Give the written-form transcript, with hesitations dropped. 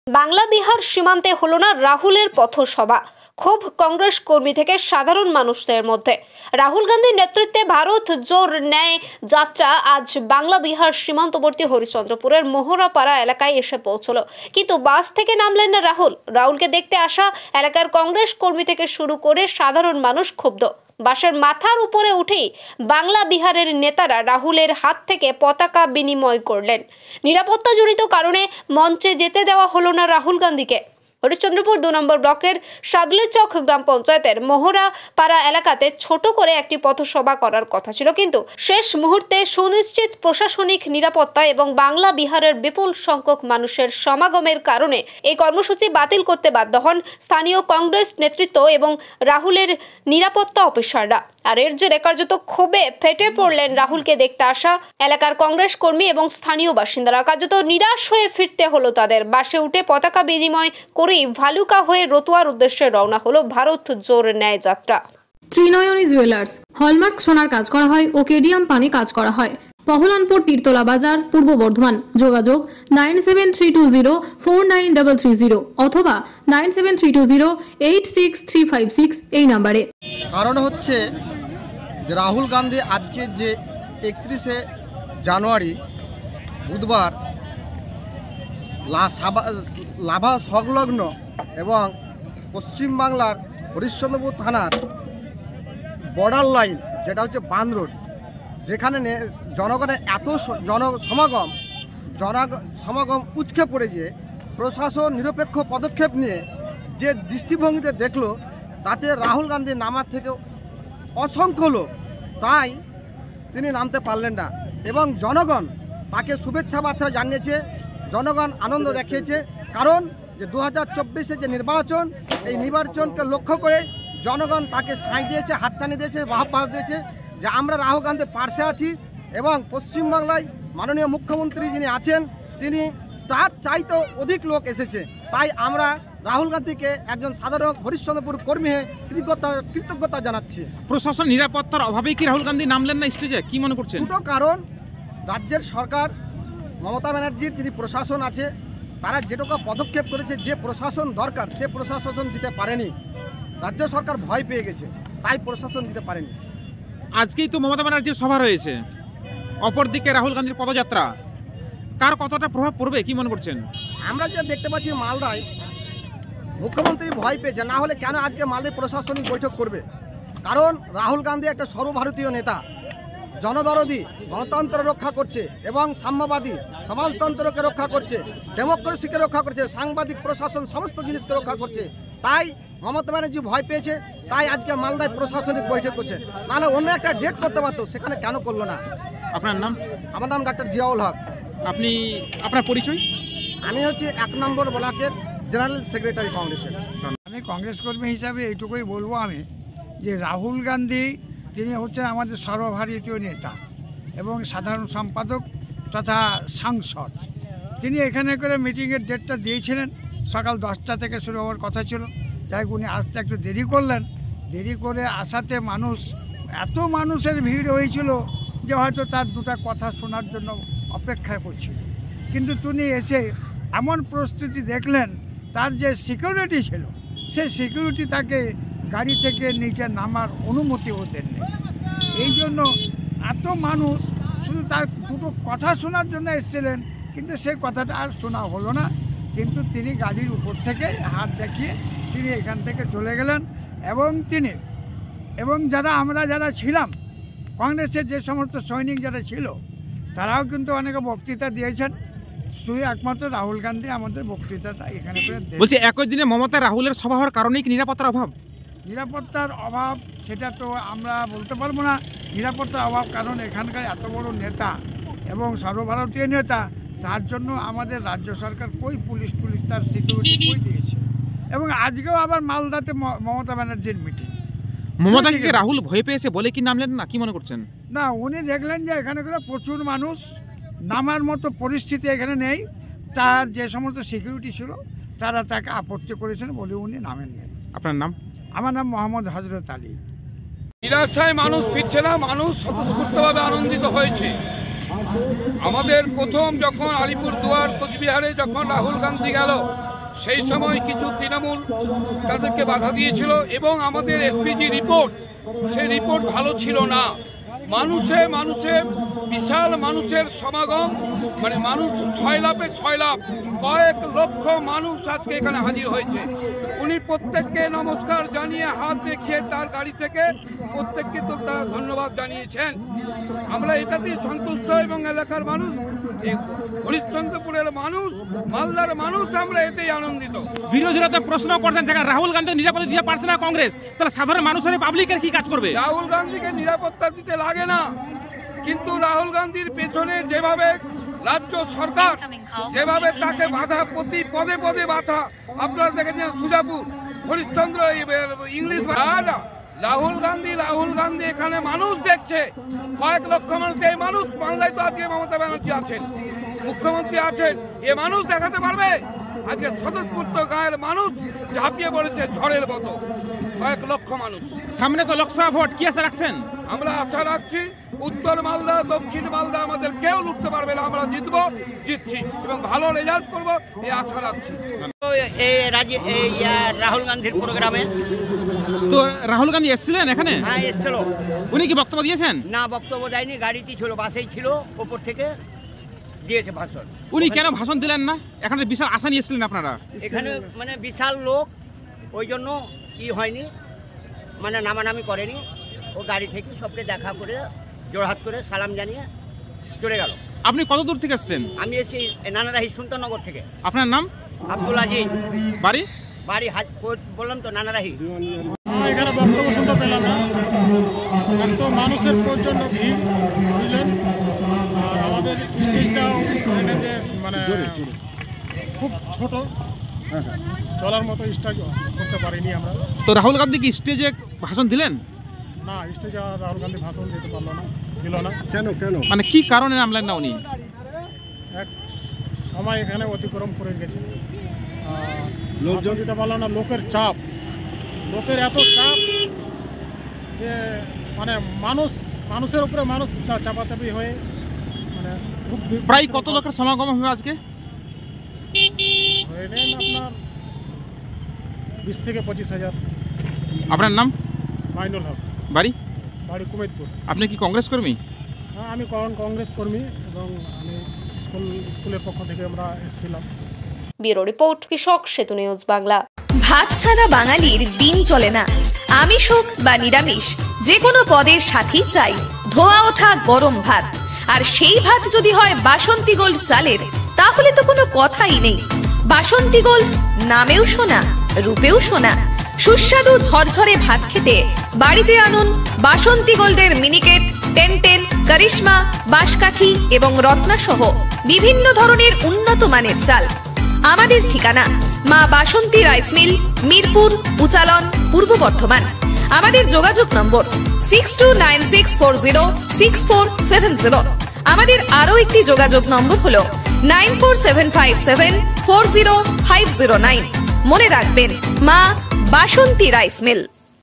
বাংলা বিহার সীমান্তে হলো না রাহুলের পথসভা। ক্ষোভ কংগ্রেস কর্মী থেকে সাধারণ মানুষদের মধ্যে। রাহুল গান্ধীর নেতৃত্বে ভারত জোড় ন্যায় যাত্রা আজ বাংলা বিহার সীমান্তবর্তী হরিশ্চন্দ্রপুরের মোহরাপাড়া এলাকায় এসে পৌঁছলো, কিন্তু বাস থেকে নামলেন না রাহুল। রাহুলকে দেখতে আসা এলাকার কংগ্রেস কর্মী থেকে শুরু করে সাধারণ মানুষ ক্ষুব্ধ। বাসের মাথার উপরে উঠেই বাংলা বিহারের নেতারা রাহুলের হাত থেকে পতাকা বিনিময় করলেন। নিরাপত্তাজনিত কারণে মঞ্চে যেতে দেওয়া হলো না রাহুল গান্ধীকে। হরিশ্চন্দ্রপুর 2 নম্বর ব্লকের সাদলেচক গ্রাম পঞ্চায়েতের মোহরাপাড়া এলাকাতে ছোট করে একটি পথসভা করার কথা ছিল, কিন্তু শেষ মুহূর্তে সুনিশ্চিত প্রশাসনিক নিরাপত্তা এবং বাংলা বিহারের বিপুল সংখ্যক মানুষের সমাগমের কারণে এই কর্মসূচি বাতিল করতে বাধ্য হন স্থানীয় কংগ্রেস নেতৃত্ব এবং রাহুলের নিরাপত্তা অফিসাররা। আর এর জেরে কার্যত ক্ষোভে ফেটে পড়লেন রাহুলকে দেখতে আসা এলাকার কংগ্রেস কর্মী এবং স্থানীয় বাসিন্দারা। কার্যত নিরাশ হয়ে ফিরতে হলো তাদের। বাসে উঠে পতাকা বিনিময় করেই ভালুকা হয়ে রতুয়ার উদ্দেশ্যে রওনা হলো ভারত জোড় ন্যায় যাত্রা। ত্রিনয়নী জুয়েলার্স হলমার্ক সোনার কাজ করা হয় ও কেডিয়াম পানি কাজ করা হয়। পহলানপুর তীরতলা বাজার, পূর্ব বর্ধমান। যোগাযোগ 9732049330 অথবা 9732086356 এই নম্বরে। কারণ হচ্ছে যে রাহুল গান্ধী আজকে যে 31শে জানুয়ারি বুধবার লাভা সংলগ্ন এবং পশ্চিমবাংলার হরিশ্চন্দ্রপুর থানার বর্ডার লাইন, যেটা হচ্ছে বান রোড, যেখানে জনগণের এত সমাগম উচকে পড়ে যে প্রশাসন নিরপেক্ষ পদক্ষেপ নিয়ে যে দৃষ্টিভঙ্গিতে দেখলো, তাতে রাহুল গান্ধী নামার থেকে অসংখ্য লোক, তাই তিনি নামতে পারলেন না এবং জনগণ তাকে শুভেচ্ছা বার্তা জানিয়েছে, জনগণ আনন্দ দেখিয়েছে। কারণ যে 2024-এ যে নির্বাচন, এই নির্বাচনকে লক্ষ্য করে জনগণ তাকে সাঁই দিয়েছে, হাতছানি দিয়েছে, বাহবা দিয়েছে যে আমরা রাহুল গান্ধীর পাশে আছি এবং পশ্চিমবাংলায় মাননীয় মুখ্যমন্ত্রী যিনি আছেন তিনি তার চাইতেও অধিক লোক এসেছে। তাই আমরা রাহুল গান্ধীকে একজন সাধারণ হরিশ্চন্দ্রপুর কর্মী হয়ে কৃতজ্ঞতা জানাচ্ছি। প্রশাসন নিরাপত্তার অভাবেই কি রাহুল গান্ধী নামলেন না স্টেজে, কি মনে করছেন? দুটো কারণ। রাজ্যের সরকার মমতা ব্যানার্জির যিনি প্রশাসন আছে, তারা যেটুকু পদক্ষেপ করেছে, যে প্রশাসন দরকার সে প্রশাসন দিতে পারেনি। রাজ্য সরকার ভয় পেয়ে গেছে, তাই প্রশাসন দিতে পারেনি। আজকেই তো মমতা ব্যানার্জির সভা রয়েছে, অপরদিকে রাহুল গান্ধীর পদযাত্রা, কার কতটা প্রভাব পড়বে কি মনে করছেন? আমরা যে দেখতে পাচ্ছি মালদায় মুখ্যমন্ত্রী ভয় পেয়েছে, না হলে কেন আজকে মালদায় প্রশাসনিক বৈঠক করবে? কারণ রাহুল গান্ধী একটা সর্বভারতীয় নেতা, জনদরদি, গণতন্ত্র রক্ষা করছে এবং সাম্যবাদী সমাজতন্ত্রকে রক্ষা করছে, ডেমোক্রেসিকে রক্ষা করছে, সাংবাদিক, প্রশাসন সমস্ত জিনিসকে রক্ষা করছে। তাই মমতা ব্যানার্জি ভয় পেয়েছে, তাই আজকে মালদায় প্রশাসনিক বৈঠক করছে। নাহলে অন্য একটা ডেট করতে পারতো, সেখানে কেন করলো না? আপনার নাম? আমার নাম ডাক্তার জিয়াউল হক। আপনি আপনার পরিচয়? আমি হচ্ছে 1 নম্বর ব্লকের জেনারেল সেক্রেটারি কংগ্রেসের। আমি কংগ্রেস কর্মী হিসাবে এইটুকুই বলবো আমি, যে রাহুল গান্ধী তিনি হচ্ছেন আমাদের সর্বভারতীয় নেতা এবং সাধারণ সম্পাদক তথা সাংসদ। তিনি এখানে করে মিটিংয়ের ডেটটা দিয়েছিলেন, সকাল 10টা থেকে শুরু হওয়ার কথা ছিল। যাই উনি আসতে একটু দেরি করলেন। দেরি করে আসাতে এত মানুষের ভিড় হয়েছিল যে হয়তো তার দুটো কথা শোনার জন্য অপেক্ষা করছিল। কিন্তু তিনি এসে এমন প্রস্তুতি দেখলেন, তার যে সিকিউরিটি ছিল সেই সিকিউরিটি তাকে গাড়ি থেকে নিচে নামার অনুমতিও দেননি। এই জন্য এত মানুষ শুধু তার দুটো কথা শোনার জন্য এসেছিলেন, কিন্তু সেই কথাটা আর শোনা হলো না। কিন্তু তিনি গাড়ির উপর থেকে হাত দেখিয়ে তিনি এখান থেকে চলে গেলেন এবং আমরা যারা ছিলাম কংগ্রেসের যে সমস্ত সৈনিক যারা ছিল তারাও কিন্তু অনেকে বক্তৃতা দিয়েছেন। শুধু একমাত্র রাহুল গান্ধী আমাদের বক্তৃতাটা এখানে করে বলছি, একই দিনে মমতা রাহুলের সভা হওয়ার কারণেই কি নিরাপত্তার অভাব? নিরাপত্তার অভাব সেটা তো আমরা বলতে পারবো না। নিরাপত্তার অভাব কারণ এখানকার এত বড় নেতা এবং সর্বভারতীয় নেতা, তার জন্য আমাদের রাজ্য সরকার পুলিশ তার সিকিউরিটি দিয়েছে। এবং আজকেও আবার মালদাতে মমতা ব্যানার্জির মিটিং। মমতাকে রাহুল ভয় পেয়েছে বলে কি নামলেন না, কি মনে করছেন? না, উনি দেখলেন যে এখানে করে প্রচুর মানুষ, নামার মতো পরিস্থিতি এখানে নেই। তার যে সমস্ত সিকিউরিটি ছিল তারা তাকে আপত্তি করেছেন বলে উনি নামেননি। আপনার নাম? আমার নাম মোহাম্মদ হজরত আলী। নিরাশায় মানুষ ফিরছে না, মানুষ স্বতঃস্ফূর্তভাবে আনন্দিত হয়েছে। আমাদের প্রথম যখন আলিপুরদুয়ার কোচবিহারে যখন রাহুল গান্ধী গেল, সেই সময় কিছু তৃণমূল তাদেরকে বাধা দিয়েছিল এবং আমাদের এসপিজি রিপোর্ট, সেই রিপোর্ট ভালো ছিল না। মানুষে বিশাল মানুষের সমাগম, মানে মানুষ 6 লাখ কয়েক লক্ষ মানুষ আজকে এখানে হাজির হয়েছে। উনি প্রত্যেককে নমস্কার জানিয়ে হাত দেখিয়ে তার গাড়ি থেকে প্রত্যেককে তো তারা ধন্যবাদ জানিয়েছেন। আমরা এটাতেই সন্তুষ্ট এবং এলাকার মানুষ, হরিশ্চন্দ্রপুরের মানুষ, মালদার মানুষ, আমরা এতেই আনন্দিত। বিরোধীরা তো প্রশ্ন করছেন যেখানে রাহুল গান্ধী নিরাপত্তা দিতে পারছে না কংগ্রেস, তাহলে সাধারণ মানুষের পাবলিকের কি কাজ করবে? রাহুল গান্ধীকে নিরাপত্তা দিতে লাগে না, কিন্তু রাহুল গান্ধীর পেছনে যেভাবে রাজ্য সরকার যেভাবে তাকে বাধা, প্রতি পদে পদে বাধা, আপনারা দেখেছেন সুজাপুর, হরিশ্চন্দ্র, ইংলিশ। রাহুল গান্ধী এখানে মানুষ দেখছে, কয়েক লক্ষ মানুষ। এই মানুষ বাংলায় তো আজকে মমতা ব্যানার্জি আছেন, মুখ্যমন্ত্রী আছেন, এ মানুষ দেখাতে পারবে? আজকে স্বতঃস্ফূর্ত গায়ের মানুষ ঝাঁপিয়ে পড়েছে ঝড়ের মতো, কয়েক লক্ষ মানুষ। সামনে তো লোকসভা ভোট, কি আশা রাখছেন? আমরা আশা রাখছি উত্তর মালদা, দক্ষিণ মালদা আমাদের কেউ লুটতে পারবে না, আমরা জিতছি এবং ভালো রেজাল্ট করবো, এই আশা রাখছি। রাহুল গান্ধীর প্রোগ্রামে তো রাহুল গান্ধী এসেছিলেন এখানে? হ্যাঁ, এসেছিল। উনি কি বক্তব্য দিয়েছেন? না, বক্তব্য দেয়নি, গাড়িটি ছিল, বাসেই ছিল, ওপর থেকে দিয়েছে ভাষণ। উনি কেন ভাষণ দিলেন না? এখানে বিশাল আশা নিয়ে এসেছিলেন আপনারা। এখানে মানে বিশাল লোক, ওই জন্য হয়নি, মানে নামানামি করেনি। ও গাড়ি থেকে সবকে দেখা করে জোড়হাত করে সালাম জানিয়ে চলে গেল। আপনি কত দূর থেকে এসেছেন? আমি এসেছি নানারাহি সুলতাননগর থেকে। আপনার নাম? আব্দুল আজিজ। বাড়ি? বললাম তো নানারাহি। এখানে বক্তব্য শুনতে পেলাম না, এত মানুষের প্রচন্ড ভিড় বুঝলেন। আর আমাদের স্টেজটাও মানে খুব ছোট, চলার মতো স্টেজ করতে পারিনি আমরা। তো রাহুল গান্ধী কি স্টেজে ভাষণ দিলেন? না, স্টেজে রাহুল গান্ধী ভাষণ দিতে পারলো না, দিল না। কেন? মানে কি কারণে নামলেন না উনি? এক সময় এখানে অতিক্রম করে গেছে, লোকজন দিতে পারলো না। লোকের এত চাপ যে মানে মানুষের উপরে মানুষ চাপাচাপি হয়ে মানে খুব। প্রায় কত লোকের সমাগম হবে আজকে? আপনার 20 থেকে 25,000। আপনার নাম? মাইনুল হক। বাড়ি? কুমেদপুর। আপনি কি কংগ্রেস কর্মী? হ্যাঁ, আমি কংগ্রেস কর্মী এবং আমি স্কুলের পক্ষ থেকে আমরা এসেছিলাম। ব্যুরো রিপোর্ট, কৃষক সেতু নিউজ বাংলা। ভাত ছাড়া বাঙালির দিন চলে না। আমিষ হোক বা নিরামিষ, যে কোনো পদের সাথেই চাই ধোয়া ওঠা গরম ভাত। আর সেই ভাত যদি হয় বাসন্তী গোল্ড চালের, তাহলে তো কোনো কথাই নেই। বাসন্তী গোল্ড, নামেও শোনা, রূপেও শোনা। সুস্বাদু ঝরঝরে ভাত খেতে বাড়িতে আনুন বাসন্তী গোল্ডের মিনিকেট, 1010, করিশ্মা, বাঁশকাঠি এবং রত্না সহ বিভিন্ন ধরনের উন্নত মানের চাল। আমাদের ঠিকানা মা বাসন্তী রাইস মিল, মিরপুর, উচালন, পূর্ব বর্ধমান। আমাদের যোগাযোগ নম্বর 6296406470। আমাদের আরো একটি যোগাযোগ নম্বর হলো 9475740509। মনে রাখবেন, মা বাসন্তী রাইস মিল।